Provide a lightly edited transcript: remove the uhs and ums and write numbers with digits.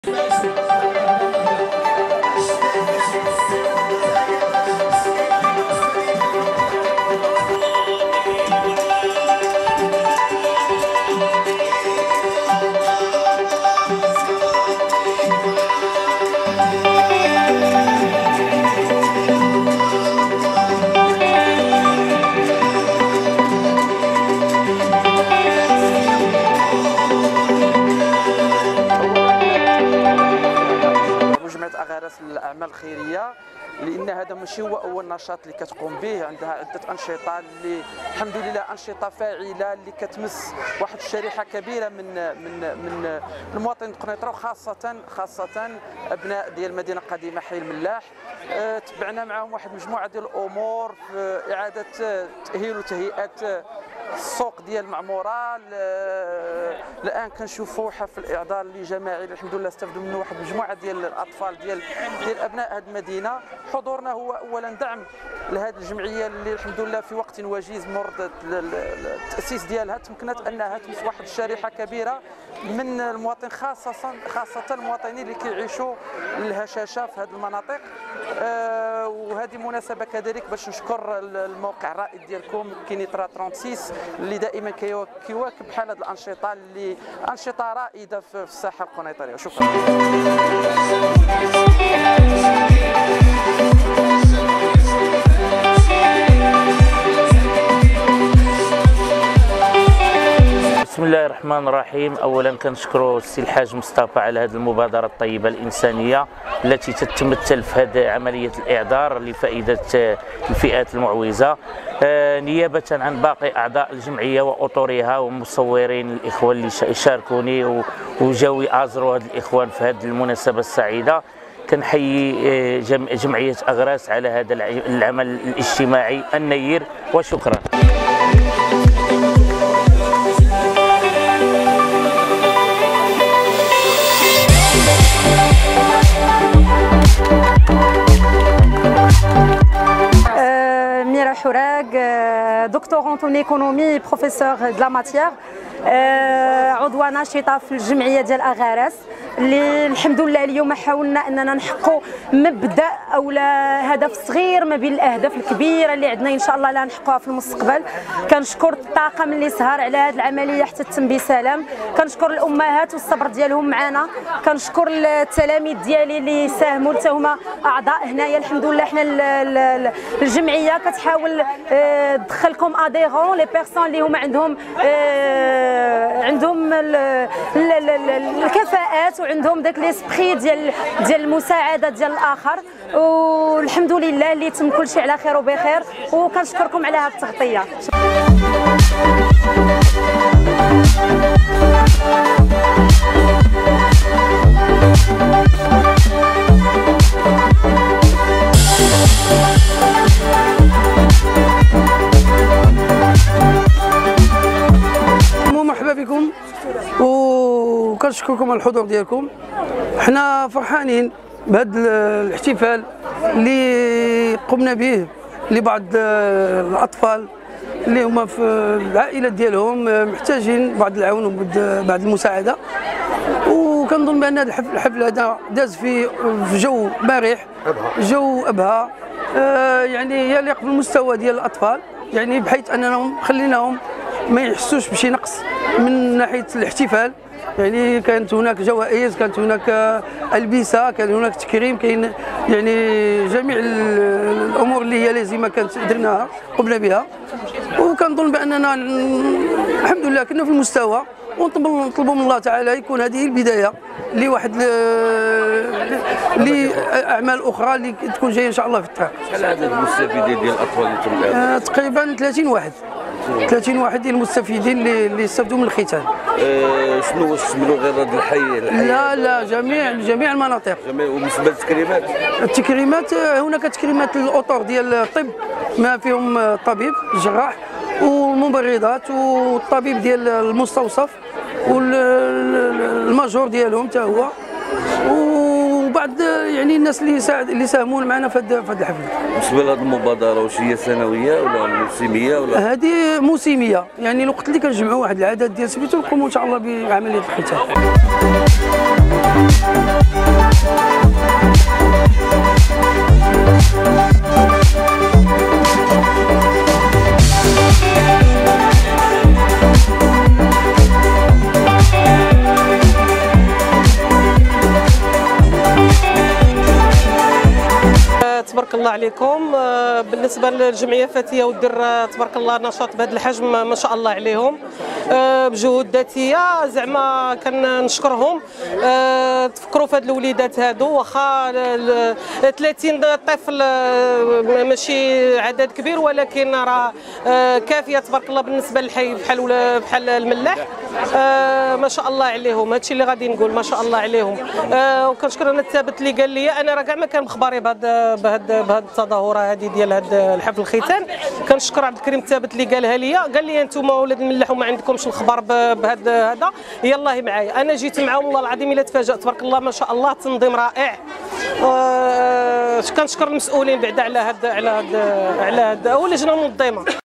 الأعمال الخيرية، لأن هذا ماشي هو أول نشاط اللي كتقوم به. عندها عدة أنشطة اللي الحمد لله أنشطة فاعلة اللي كتمس واحد الشريحة كبيرة من المواطنين القنيطرة، وخاصة أبناء ديال المدينة القديمة حي الملاح. تبعنا معهم واحد مجموعة ديال الأمور في إعادة تأهيل وتهيئة السوق ديال المعموره. الان كنشوفوا حفل اعذار اللي جماعي الحمد لله استفدوا منه واحد المجموعه ديال الاطفال ديال ابناء هذه المدينه. حضورنا هو اولا دعم لهذه الجمعيه اللي الحمد لله في وقت وجيز مرض التاسيس ديالها تمكنت انها تمس واحد الشريحه كبيره من المواطنين، خاصه المواطنين اللي كيعيشوا الهشاشه في هذه المناطق. وهذه مناسبه كذلك باش نشكر الموقع الرائد ديالكم كينيترا 36 اللي دائما كيواكب بحال هذه الانشطه اللي انشطه رائده في الساحه القنيطريه. شكرا. بسم الله الرحمن الرحيم. اولا كنشكروا السي الحاج مصطفى على هذه المبادره الطيبه الانسانيه التي تتمثل في هذه عمليه الاعذار لفائده الفئات المعوزه. نيابه عن باقي اعضاء الجمعيه واطرها ومصورين الاخوان اللي شاركوني وجاوا يآزروا هاد الاخوان في هذه المناسبه السعيده، كنحيي جمعيه اغراس على هذا العمل الاجتماعي النير وشكرا. دكتورونت اون ايكونومي بروفيسور دو لا ماتيير، عضوه ناشطه في الجمعيه ديال اغارس اللي الحمد لله اليوم حاولنا اننا نحققوا مبدا او هدف صغير ما بين الاهداف الكبيره اللي عندنا ان شاء الله لا نحققوها في المستقبل. كنشكر الطاقم اللي سهر على هذه العمليه حتى تتم بسلام، كنشكر الامهات والصبر ديالهم معنا، كنشكر التلاميذ ديالي اللي ساهموا حتى هما اعضاء هنايا. الحمد لله حنا الجمعيه كتحاول تدخلكم اديرون لي بيرسون اللي هما عندهم الكفاءات وعندهم داك ليسبري ديال المساعده ديال الاخر، والحمد لله اللي تم كل شيء على خير وبخير، وكنشكركم على هذه التغطيه. مرحبا بكم وكنشكركم على الحضور ديالكم. حنا فرحانين بهذا الاحتفال اللي قمنا به لبعض الاطفال اللي هما في العائلات ديالهم محتاجين بعض العون وبعض المساعده، وكنظن بان هذا الحفل هذا داز في جو مرح، جو ابهى، يعني يليق بالمستوى ديال الاطفال، يعني بحيث اننا خليناهم ما يحسوش بشي نقص من ناحيه الاحتفال. يعني كانت هناك جوائز، كانت هناك البسه، كان هناك تكريم، كاين يعني جميع الامور اللي هي لازمه كانت درناها قمنا بها، وكنظن باننا الحمد لله كنا في المستوى، ونطلبوا من الله تعالى يكون هذه البدايه لواحد لاعمال اخرى اللي تكون جايه ان شاء الله في الطريق. شحال عدد المستفيدين ديال الاطفال اللي تم تقريبا 30 واحد ديال المستفيدين اللي استفدوا من الختان. شنو واش تشملوا غير هذا الحي؟ لا جميع المناطق. وبالنسبه للتكريمات؟ التكريمات هناك تكريمات الاطر ديال الطب ما فيهم الطبيب الجراح والممرضات والطبيب ديال المستوصف والماجور ديالهم حتى هو، وبعض يعني الناس اللي ساهمون معنا في هذا الحفل. بالنسبه لهذه المبادره واش هي سنويه ولا موسميه ولا؟ هذه موسميه، يعني الوقت اللي كنجمعوا واحد العدد ديال سبيتو نقوموا ان شاء الله بعمليه الختان. تبارك الله عليكم. بالنسبه للجمعيه فتيه ودير تبارك الله نشاط بهذا الحجم ما شاء الله عليهم بجهود ذاتيه، زعما كنشكرهم. تفكروا في هاد الوليدات هادو، واخا 30 طفل ماشي عدد كبير، ولكن راه كافيه تبارك الله بالنسبه للحي بحال الملاح. ما شاء الله عليهم، هادشي اللي غادي نقول ما شاء الله عليهم. وكنشكر انا الثابت اللي قال لي، انا راه كاع ما كان مخباري بهاد التظاهره هذه ديال هاد الحفل الختان. كنشكر عبد الكريم الثابت اللي قالها لي، قال لي انتم ولاد الملاح وما عندكمش الخبر بهذا هذا، يلاه معايا. انا جيت معاهم والله العظيم الا تفاجأت تبارك الله ما شاء الله، تنظيم رائع. كنشكر المسؤولين بعدا على هاد واللجنه المنظمه.